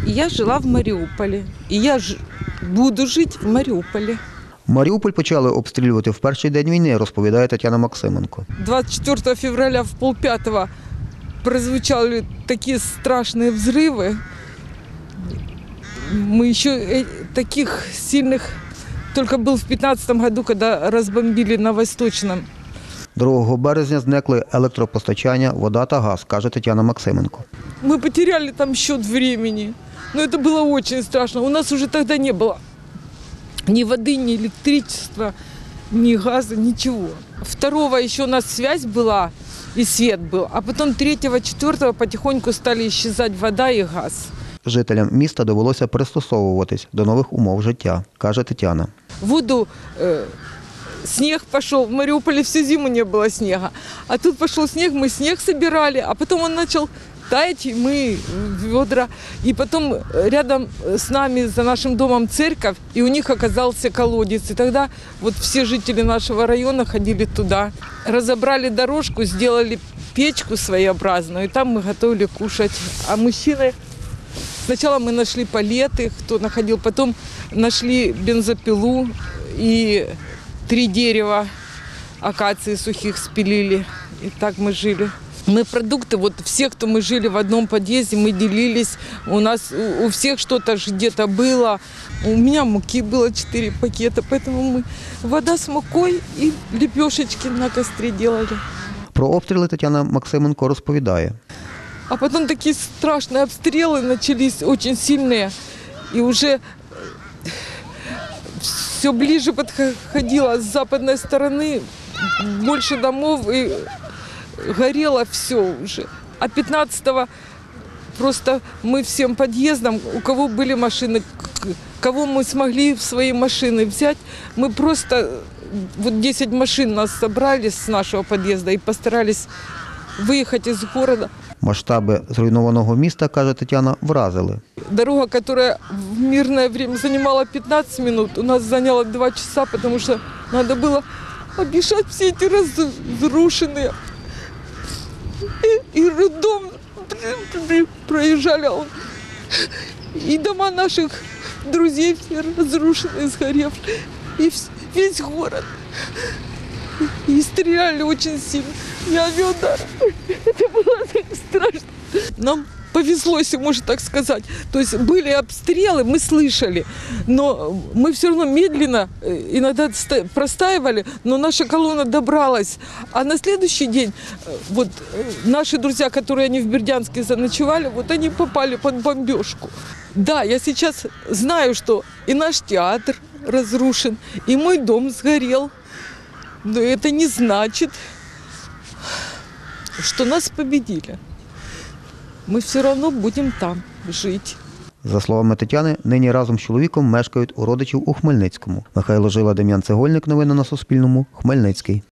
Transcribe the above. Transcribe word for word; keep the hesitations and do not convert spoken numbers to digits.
Я жила в Маріуполі. І я ж буду жити в Маріуполі. Маріуполь почали обстрілювати в перший день війни, розповідає Тетяна Максименко. двадцать четвёртого февраля в полпятого прозвучали такие страшные взрывы. Мы еще таких сильных только был в пятнадцатом году, когда разбомбили на Восточном. другого березня зникли електропостачання, вода та газ, каже Тетяна Максименко. Мы потеряли там счет времени. Но это было очень страшно. У нас уже тогда не было ни воды, ни электричества, ни газа, ничего. Второго еще у нас связь была и свет был. А потом третьего, четвертого потихоньку стали исчезать вода и газ. Жителям міста довелося пристосовуватись до нових умов життя, каже Тетяна. Воду, э, снег пошел. В Мариуполе всю зиму не было снега. А тут пошел снег, мы снег собирали, а потом он начал таять, и мы ведра. И потом рядом с нами, за нашим домом, церковь, и у них оказался колодец. И тогда вот все жители нашего района ходили туда. Разобрали дорожку, сделали печку своеобразную, и там мы готовили кушать. А мужчины... Сначала мы нашли палеты, кто находил, потом нашли бензопилу и три дерева акации сухих спилили. И так мы жили. Мы продукты, вот все, кто мы жили в одном подъезде, мы делились. У нас у всех что-то где-то было. У меня муки было четыре пакета, поэтому мы вода с мукой и лепешечки на костре делали. Про обстріли Тетяна Максименко розповідає. А потом такие страшные обстрелы начались, очень сильные. И уже все ближе подходило с западной стороны, больше домов, и горело все уже. А пятнадцатого просто мы всем подъездам, у кого были машины, кого мы смогли в свои машины взять, мы просто, вот десять машин нас собрали с нашего подъезда и постарались выехать из города. Масштаби зруйнованого міста, каже Тетяна, вразили. Дорога, которая в мирное время занимала пятнадцать минут, у нас заняла два часа, потому что надо было объезжать все эти разрушенные. И, и роддом проезжали, и дома наших друзей все разрушенные, сгоревшие, и весь город. И стреляли очень сильно. Я авиаудар. Это было так страшно. Нам повезло, если можно так сказать. То есть были обстрелы, мы слышали, но мы все равно медленно иногда простаивали, но наша колонна добралась. А на следующий день вот наши друзья, которые они в Бердянске заночевали, вот они попали под бомбежку. Да, я сейчас знаю, что и наш театр разрушен, и мой дом сгорел. Но это не значит, что нас победили. Мы все равно будем там жить. За словами Тетяни, нині разом з чоловіком мешкають у родичів у Хмельницькому. Михайло Жила, Дем'ян Цегольник. Новини на Суспільному. Хмельницький.